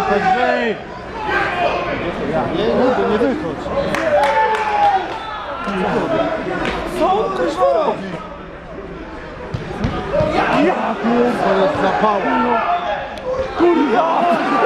Wyżej! Nie wychodź. Co on też robi? Ja pierdolę zapał. Kurwa!